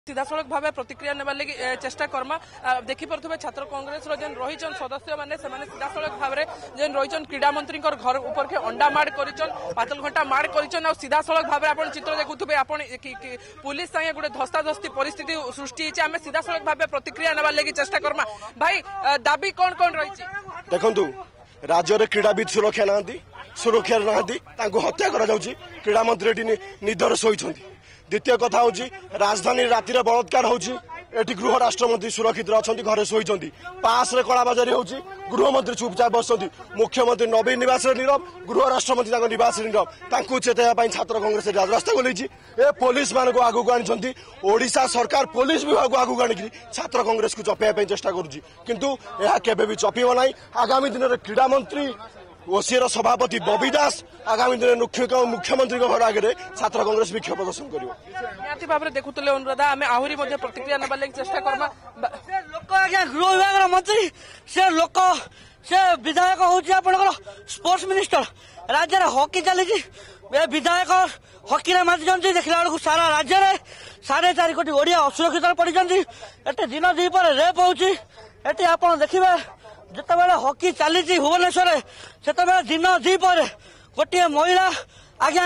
सीधासलख भाव प्रतिक्रिया नेबार लगी चेष्टा करमा देखिपे छात्र कांग्रेस जेन रही सदस्य मैंने सीधासलख भाव जेन रही क्रीड़ा मंत्री घर ऊपर के अंडा माड़ कर पातल घंटा माड़ कर सीधासलख भाव आप चित्र देखुए आप पुलिस संगे गोटे धस्ताधस्ती परिस्थिति सृष्टि आम सीधासलख भाव प्रतिक्रिया नेबार लगी चेष्टा करमा भाई दाबी कौन कौन रही देखु राज्य में क्रीड़ाविद सुरक्षा सुरक्षा हत्या क्रीड़ा मंत्री निदर शोई द्वितीय कथा हूँ राजधानी राति बलात्कार होगी गृह राष्ट्रमंत्री सुरक्षित अच्छा घरे शोई पास रे कलाबाजारी होगी गृहमंत्री चुपचाप बस मुख्यमंत्री नवीन निवास नीरव गृह राष्ट्रमंत्री निवास नीरव चेताई छात्र कांग्रेस राजरास्ता बोली पुलिस मान आगू आनी ओडिशा सरकार पुलिस विभाग आगू आनी छात्र कांग्रेस को चपेया चेष्टा करुँच भी चपीब ना आगामी दिन में क्रीड़ा मंत्री ओसीर सभापति बबी दास आगामी दिन मुख्यमंत्री घर आगे छात्र कांग्रेस विक्षोभ प्रदर्शन कर भाव में देखुले अनुराधा आम आहरी प्रतिक्रिया नेबार लगी चेष्टा करमा लोक आज्ञा गृह विभाग मंत्री से लोक से विधायक हूँ स्पोर्ट्स मिनिस्टर राज्य में हॉकी चली विधायक हॉकी माति देखला बेलू सारा राज्य में 4.5 कोटी ओडिया असुरक्षित पड़ी एटे दिन दीपर रेप होती आप देखिए जितेबाला हॉकी चली भुवनेश्वर से दिन दीपर गोटे महिला आज्ञा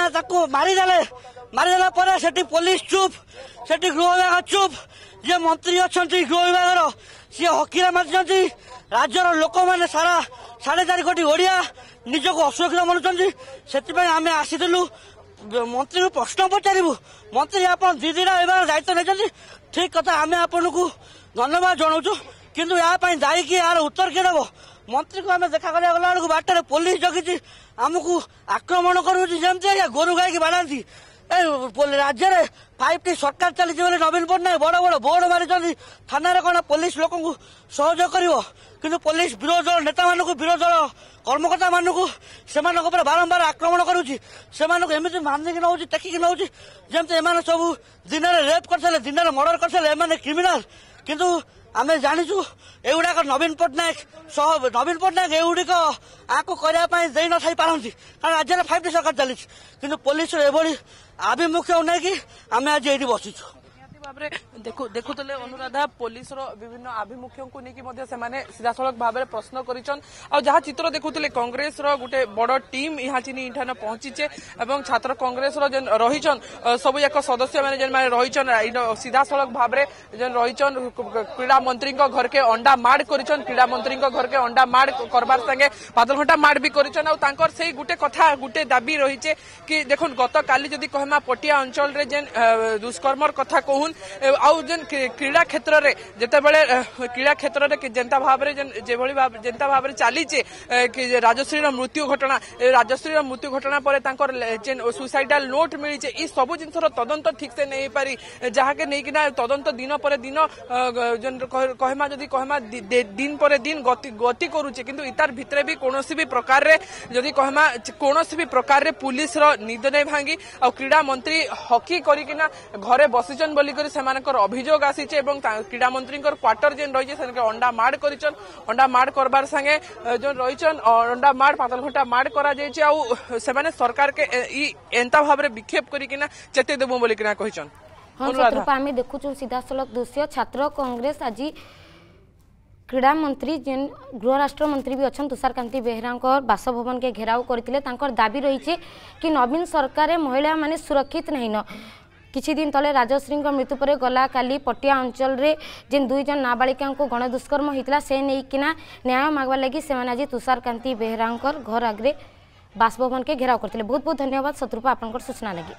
मारिदेला से पुलिस चुप से गृह विभाग चुप जे मंत्री अच्छा गृह विभाग सी हॉकी माति राज्यर लोक मैंने सारा 4.5 कोटी ओडिया निजक असुरक्षित मानुंट से आम आसीलु मंत्री को प्रश्न पचारू मंत्री आप दीदीरा दायित्व नहीं ठीक कथा आम आपन को धन्यवाद जनाऊँ किंतु यहाँ दायी कि यार उत्तर किए देव मंत्री को आम देखा गला बेलू बाटर पुलिस जगी आमको आक्रमण करुँच गोरु गाई बाढ़ी राज्य में 5टी सरकार चली नवीन पट्टनायक बड़ बड़ बोर्ड मारी थाना कौन पुलिस लोक सहयोग कर पुलिस विरोध दल नेता मान विरोध दल कर्मकर्ता मानू से बारंबार आक्रमण करुँच बांधिकी नौ टेकिकी नौ जमी एम सब दिन में रेप करते दिन में मर्डर करते क्रिमिनाल किंतु आम जाचु एगुड़ाक नवीन पट्टनायक एगुड़िक आपको करने दे न पारती कारण राज्य में 5टी सरकार चली कि पुलिस एभली आभिमुख्य नहीं आम आज ये बसीचु देखुले अनुराधा पुलिस विभिन्न आभिमुख्य को लेकिन सीधासलख भाव में प्रश्न कर चित्र देखुले कांग्रेस गोटे बड़ टीम यहाँ चिन्ह पहुंचीचे और छात्र कांग्रेस जेन रही सब जाक सदस्य मैंने जेन रही सीधासलख भाव में जेन रही क्रीड़ा मंत्री घर के अंडा माड़ कर क्रीड़ा मंत्री घर के अंडा माड़ करबार संगे बादल घंटा माड़ भी कर से गोटे कथा गोटे दाबी रही कि देखो गत काली जदि कहमा पटिया अंचल जेन दुष्कर्मर कथा कहून आउ जेन क्रीड़ा क्षेत्र में जिते बड़े क्रीड़ा क्षेत्र में जेंता भाव जेंता भाव चलीचे कि राजश्री मृत्यु घटना पर जेन सुसाइडाल नोट मिली ये सब जिन तदंत ठीक से नहीं पारी जहाँके नहीं तदंत दिन पर दिन कहमा जदि कहमा दिन पर दिन गति करुचे किंतु इतार भितर भी कौन भी प्रकार जदि कहमा कौन भी प्रकार पुलिस निद नहीं भांगी आ क्रीड़ा मंत्री हॉकी करिकिना घरे बसीचन बोलिक अभियोग आसी क्रीड़ा मंत्री क्वार्टर जेन रही अंडा माड़ कर अंडा माड़ करबार संगे जो रही अंडा माड़ पातल घंटा माड़ करा से सरकार के एंता भाव में विक्षेप करना चेते देबू बोलिकिना कहिचन। आम देखु सीधासलख दृश्य छात्र कांग्रेस आज क्रीड़ा मंत्री जेन गृह राष्ट्र मंत्री भी अच्छा तुषारकांति बेहेरा बासभवन के घेराव करते दाबी रही कि नवीन सरकार महिला माने सुरक्षित नहीं न किछि दिन तले राजश्री मृत्यु पर गला काली पटिया अंचल रे जेन 2 जन नाबालिका को गणदुष्कर्म होता से नहीं किना न्याय मागवा लगी से आज तुषारकांति बेहेरा घर आगे बासभवन के घेराव करते। बहुत बहुत धन्यवाद शत्रुपा आपन सूचना लगी।